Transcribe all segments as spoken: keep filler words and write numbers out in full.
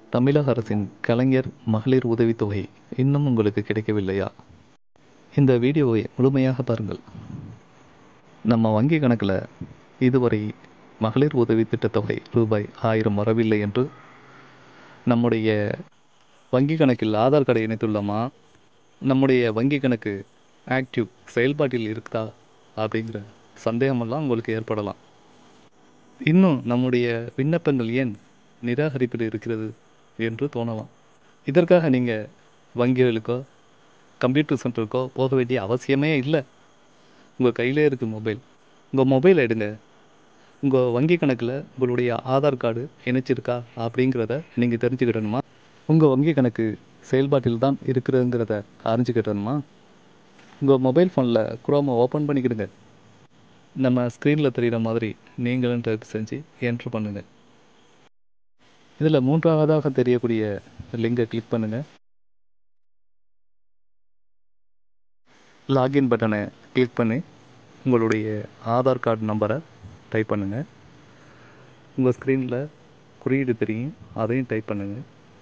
தமிழக அரசின் கலைஞர் மகளிர் உதவித்தொகை இன்னும் உங்களுக்கு கிடைக்கவில்லையா? இந்த வீடியோவை முழுமையாக பாருங்கள். நம்ம வங்கி கணக்கில் இதுவரை மகளிர் உதவி திட்டத்தொகை ரூபாய் ஆயிரம் வரவில்லை என்று நம்முடைய வங்கி கணக்கில் ஆதார் கார்டை இணைத்துள்ளோமா, நம்முடைய வங்கி கணக்கு ஆக்டிவ் செயல்பாட்டில் இருக்குதா அப்படிங்கிற சந்தேகமெல்லாம் உங்களுக்கு ஏற்படலாம். இன்னும் நம்முடைய விண்ணப்பங்கள் ஏன் நிராகரிப்பில் இருக்கிறது என்று தோணலாம். இதற்காக நீங்கள் வங்கிகளுக்கோ கம்ப்யூட்டர் சென்டருக்கோ போக வேண்டிய அவசியமே இல்லை. உங்கள் கையிலே இருக்குது மொபைல். உங்கள் மொபைல் எடுங்க, உங்கள் வங்கி கணக்கில் உங்களுடைய ஆதார் கார்டு இணைச்சிருக்கா அப்படிங்கிறத நீங்கள் தெரிஞ்சுக்கிடணுமா? உங்கள் வங்கி கணக்கு செயல்பாட்டில் தான் இருக்கிறதுங்கிறத அறிஞ்சிக்கிடணுமா? உங்கள் மொபைல் ஃபோனில் குரோமை ஓப்பன் பண்ணிக்கிடுங்க. நம்ம ஸ்க்ரீனில் தெரிகிற மாதிரி நீங்களும் டைப் செஞ்சு என்ட்ரு பண்ணுங்கள். இதில் மூன்றாவதாக தெரியக்கூடிய லிங்கை கிளிக் பண்ணுங்கள். லாகின் பட்டனை கிளிக் பண்ணி உங்களுடைய ஆதார் கார்டு நம்பரை டைப் பண்ணுங்கள். உங்கள் ஸ்க்ரீனில் குறியீடு தெரியும், அதையும் டைப் பண்ணுங்கள்.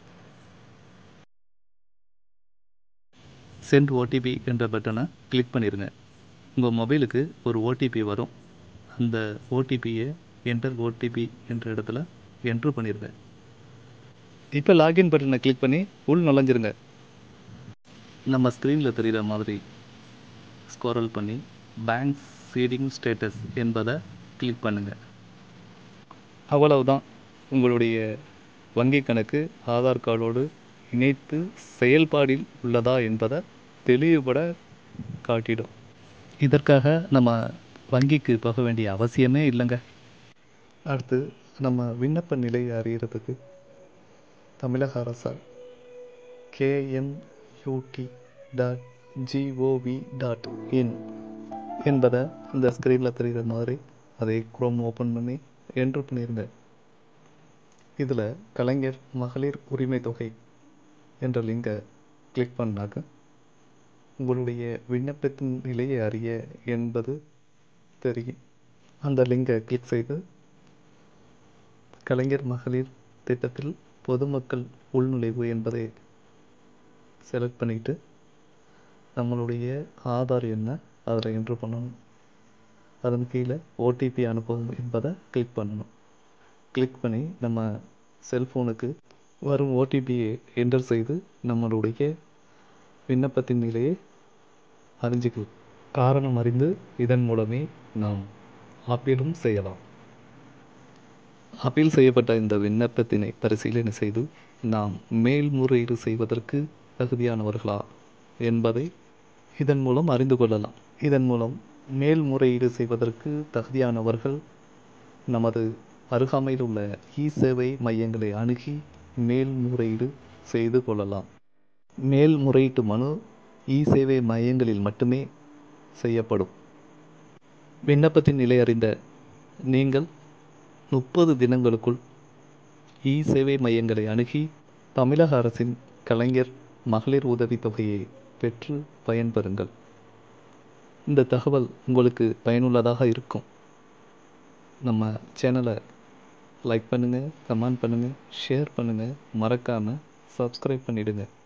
சென்ட் ஓடிபி என்ற பட்டனை கிளிக் பண்ணிடுங்க. உங்கள் மொபைலுக்கு ஒரு ஓடிபி வரும். அந்த ஓடிபியை என்டர் ஓடிபி என்ற இடத்துல என்ட்ரு பண்ணிடுங்க. இப்போ லாகின் பட்டனை கிளிக் பண்ணி உள் நுழைஞ்சிருங்க. நம்ம ஸ்க்ரீனில் தெரிகிற மாதிரி ஸ்க்ரோல் பண்ணி பேங்க் சீடிங் ஸ்டேட்டஸ் என்பதை கிளிக் பண்ணுங்கள். அவ்வளவுதான். உங்களுடைய வங்கி கணக்கு ஆதார் கார்டோடு இணைத்து செயல்பாடில் உள்ளதா என்பதை தெளிவுபட காட்டிடும். இதற்காக நம்ம வங்கிக்கு போக வேண்டிய அவசியமே இல்லைங்க. அடுத்து நம்ம விண்ணப்ப நிலையை அறியறதுக்கு தமிழக அரசால் KMUT dot GOV dot in என்பதை இந்த ஸ்க்ரீனில் தெரிகிற மாதிரி அதை குரோம் ஓப்பன் பண்ணி என்ட்ரு பண்ணிடுங்க. இதில் கலைஞர் மகளிர் உரிமை தொகை என்ற லிங்கை கிளிக் பண்ணாக்க உங்களுடைய விண்ணப்பத்தின் நிலையை அறிய என்பது தெரியும். அந்த லிங்கை கிளிக் செய்து கலைஞர் மகளிர் திட்டத்தில் பொதுமக்கள் உள்நுழைவு என்பதை செலக்ட் பண்ணிவிட்டு நம்மளுடைய ஆதார் எண்ணை அதில் என்ட்ரு பண்ணணும். அதன் கீழே ஓடிபி அனுப்பவும் என்பதை கிளிக் பண்ணணும். கிளிக் பண்ணி நம்ம செல்ஃபோனுக்கு வரும் ஓடிபியை என்டர் செய்து நம்மளுடைய விண்ணப்பத்தின் நிலையை அறிஞ்சிக்கலாம். காரணம் அறிந்து இதன் மூலமே நாம் அப்பீலும் செய்யலாம். அப்பீல் செய்யப்பட்ட இந்த விண்ணப்பத்தினை பரிசீலனை செய்து நாம் மேல்முறையீடு செய்வதற்கு தகுதியானவர்களா என்பதை இதன் மூலம் அறிந்து கொள்ளலாம். இதன் மூலம் மேல்முறையீடு செய்வதற்கு தகுதியானவர்கள் நமது அருகாமையில் உள்ள இ சேவை மையங்களை அணுகி மேல்முறையீடு செய்து கொள்ளலாம். மேல்முறையீட்டு மனு இ சேவை மையங்களில் மட்டுமே செய்யப்படும். விண்ணப்பத்தின் நிலை அறிந்த நீங்கள் முப்பது தினங்களுக்குள் இ சேவை மையங்களை அணுகி தமிழக அரசின் கலைஞர் மகளிர் உதவி தொகையை பெற்று பயன்பெறுங்கள். இந்த தகவல் உங்களுக்கு பயனுள்ளதாக இருக்கும். நம்ம சேனலை லைக் பண்ணுங்கள், கமெண்ட் பண்ணுங்கள், ஷேர் பண்ணுங்கள், மறக்காமல் சப்ஸ்கிரைப் பண்ணிவிடுங்க.